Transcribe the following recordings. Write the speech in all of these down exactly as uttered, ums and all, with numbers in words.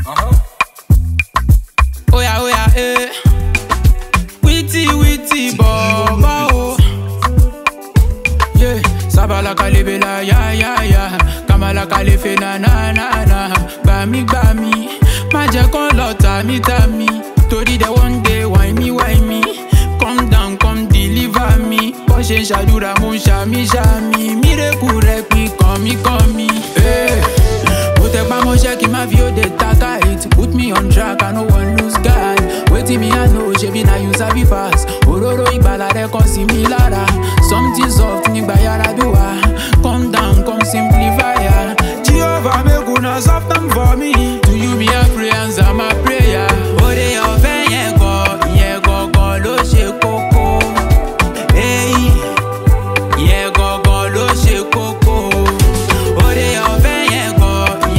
Uh-huh. Oh yeah, oh yeah, eh. Witty, Wittyborbor, oh. Yeah, Sabala kalebela, ya, ya, ya. Kamala kalefe, na, na, na, na. Bami, bami. Maja kon lota, mi, tami. Tori de one day, why me, why me? Come down, come deliver me. Poshe shadura, mon shami, shami. Miracle rep me, come me, come me. Eh. Check my view, they taka it. Put me on track, I no one lose guy. Waiting me, I know, she be na use a be fast. Ororo ibala de kon similara. Something soft, ni bayara dua. Come down, come simplify ya. Jehovah make una soft them for me. To you me a pray answer my prayer. Ore your ven ye go, ye go go lo she koko. Hey, ye go go lo she koko. Ore your ven ye go.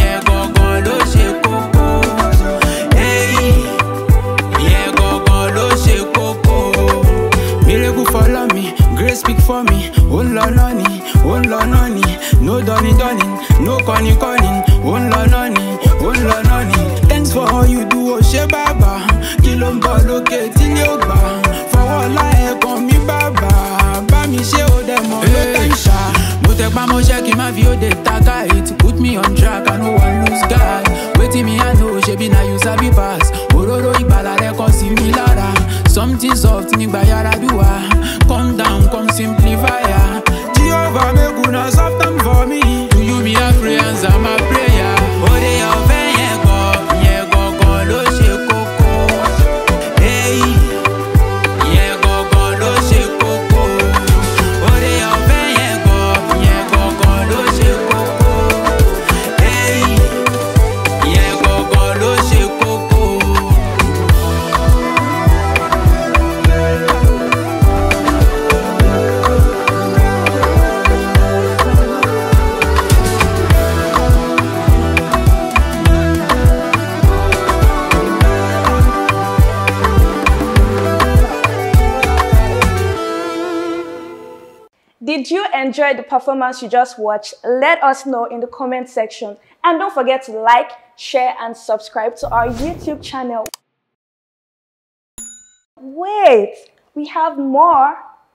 Follow me, grace speak for me. One la nani, one la nani. No dunny dunning, no conny conning. One la nani, one la nani. Thanks for all you do, oh she baba. Kilomba loke till you ba. For all I come me baba. Ba mi she o dem on no tension. Motek ba mo check my view de taka it. Put me on track, I no one lose guy. Waiting me I know she be na you sabi pass. Ororo ibala de kon similara. Something soft ni bayara dua. Come down, come simplify ya. Jehovah make una soft them for me. To you me a pray answer my prayer. Ore your ven ye go, ye go go lo she koko. Hey, ye go go lo she koko. Ore your ven ye go, ye go go lo she koko. Hey, ye go go lo she koko. Did you enjoy the performance you just watched? Let us know in the comment section. And don't forget to like, share, and subscribe to our YouTube channel. Wait, we have more.